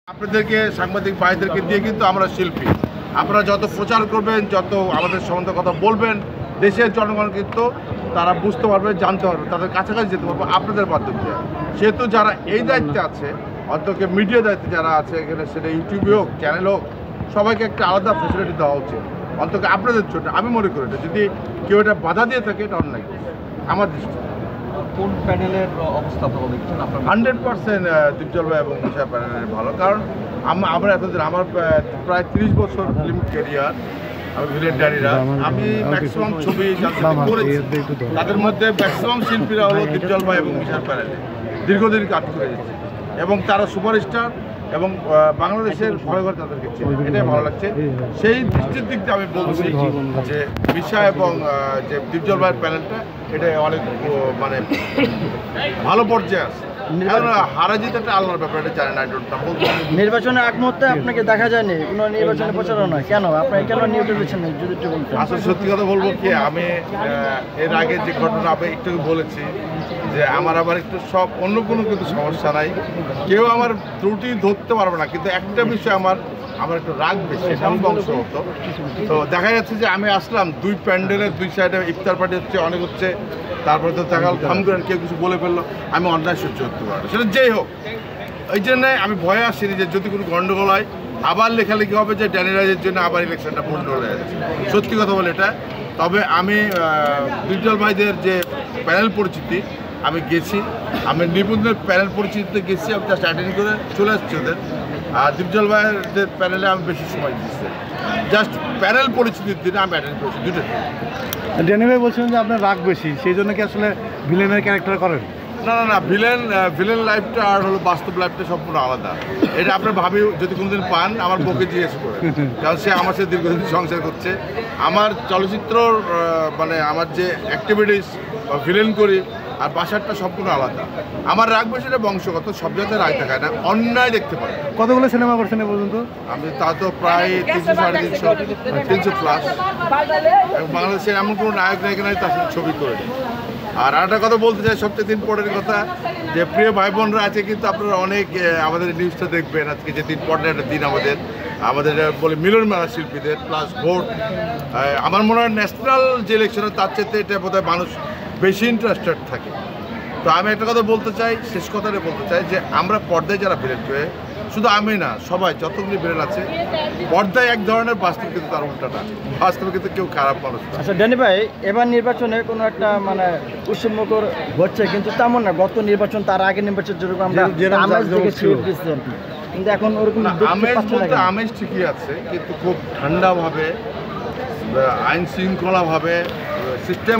আপনাদেরকে সাংবাদিক ভাইদেরকে দিয়ে কিন্তু আমরা শিল্পী, আপনারা যত প্রচার করবেন, যত আমাদের সম্বন্ধে কথা বলবেন, দেশের জনগণ কিন্তু তারা বুঝতে পারবে, জানতে পারবে, তাদের কাছাকাছি যেতে পারবে আপনাদের মাধ্যমে। সেহেতু যারা এই দায়িত্বে আছে, অন্তত মিডিয়া দায়িত্বে যারা আছে এখানে, সেটা ইউটিউবে হোক, চ্যানেল হোক, সবাইকে একটা আলাদা ফেসিলিটি দেওয়া উচিত অন্তত আপনাদের জন্য। আমি মনে করি এটা যদি কেউ এটা বাধা দিয়ে থাকে এটা অন্যায় আমার দৃষ্টি। কোন প্যানেলের অবস্থা আপনারা দেখছেন? 100% দীপজল ভাই এবং মিশা প্যানেলের ভালো, কারণ আমরা এতদিন আমার প্রায় 30 বছর ফিল্ম ক্যারিয়ার, আমি ভিলেন ডানিরা, আমি ম্যাক্সিমাম ছবি করেছি, তাদের মধ্যে ম্যাক্সিমাম শিল্পীরা হলো দীপজল ভাই এবং মিশার প্যানেলে দীর্ঘদিন কাজ করে গেছে এবং তারা সুপারস্টার এবং বাংলাদেশের ঘরে ঘরে তাদেরকে এটাই ভালো লাগছে। সেই দৃষ্টির দিক দিয়ে আমি বলছি যে মিশা এবং যে দীপজল ভাইয়ের প্যানেলটা এটা অনেক মানে ভালো পর্যায়ে আছে। হারা জিতে একটা আল্লাহর ব্যাপার, এটা জানেন। নির্বাচনের আগ মুহূর্তে আপনাকে দেখা যায়নি কোনো নির্বাচনে প্রচারণা, কেন আপনি কেন নিউটে দিচ্ছেন না যদি একটু বলতেন? আসলে সত্যি কথা বলবো কি, আমি এর আগে যে ঘটনা আমি একটু বলেছি যে আমার আবার একটু সব অন্য কোনো কিন্তু সমস্যা নাই, কেউ আমার ত্রুটি ধরতে পারবে না, কিন্তু একটা বিষয় আমার একটু রাগ বেশি, এমন বংশ হতো। তো দেখা যাচ্ছে যে আমি আসলাম, দুই প্যান্ডেলের দুই সাইডে ইফতার পার্টি হচ্ছে, অনেক হচ্ছে, তারপরে তো দেখা গেল থাম করেন কেউ কিছু বলে ফেললো, আমি অন্যায় সহ্য করতে পারবো, সেটা যেই হোক। এই জন্যে আমি ভয়ে আসিনি যে যদি কোনো গণ্ডগোল হয় আবার লেখালেখি হবে যে ড্যানিরাজের জন্য আবার ইলেকশনটা বন্ধ হয়ে যাচ্ছে। সত্যি কথা বলে এটা। তবে আমি দীপজল ভাইদের যে প্যানেল পরিচিতি আমি গেছি, আমি নিবন্ধনের প্যানেল পরিচিতিতে গেছি, আমি জাস্ট অ্যাটেন্ড করে চলে আসছি ওদের। আর দীপজল ভাইয়ের প্যানেলে আমি বেশি সময় দিচ্ছি, জাস্ট প্যানেল পরিচিতির দিনে আমি অ্যাটেন্ড করেছি দুটো। ড্যানি ভাই বলছেন যে আপনার রাগ বেশি, সেই জন্য কি আসলে ভিলেনের ক্যারেক্টার করেন? না, ভিলেন লাইফটা আর হলো বাস্তব লাইফটা সম্পূর্ণ আলাদা। এটা আপনার ভাবি যদি কোনোদিন পান আমার বউকে জিজ্ঞেস করে, কারণ সে আমার সাথে দীর্ঘদিন সংসার করছে। আমার চলচ্চিত্রর মানে আমার যে অ্যাক্টিভিটিস ভিলেন করি আর বাসারটা সম্পূর্ণ আলাদা। আমার রাগ বেশি, এটা বংশগত, সব জায়গায় রাগ দেখায় না, অন্যায় দেখতে পারে। কতগুলো সিনেমা করছেন এ পর্যন্ত? আমি তা তো প্রায় 300-350 প্লাস, এবং বাংলাদেশের এমন কোনো নায়ক নায়িকা নাই তার সাথে ছবি করে নিই। আর একটা কথা বলতে চাই, সবচেয়ে দিন পরের কথা, যে প্রিয় ভাই বোনরা আছে কিন্তু আপনারা অনেক আমাদের নিউজটা দেখবেন। আজকে যে দিন পরের একটা দিন আমাদের বলে মিলন মেলা শিল্পীদের প্লাস ভোট। আমার মনে হয় ন্যাশনাল যে ইলেকশনে তার চেয়ে এটা বোধহয় মানুষ বেশি ইন্টারেস্টেড থাকে। তো আমি একটা কথা বলতে চাই, শেষ কথাটা বলতে চাই যে আমরা পর্দায় যারা ভিলেন হয়ে, শুধু আমি না সবাই যতগুলি ভিলেন আছে পর্দায় এক ধরনের, বাস্তব কিন্তু তার উল্টাটা, বাস্তবে কিন্তু কেউ খারাপ মানুষ। আচ্ছা ড্যানি ভাই, এবার নির্বাচনে কোনো একটা মানে উৎসবমুখর হচ্ছে, কিন্তু তেমন না গত নির্বাচন, তার আগের নির্বাচন যেরকম আমরা আমেজ দেখেছি, কিন্তু এখন ওরকম আমেজ বলতে আমেজ ঠিকই আছে, কিন্তু খুব ঠান্ডাভাবে, আইন শৃঙ্খলাভাবে, সিস্টেম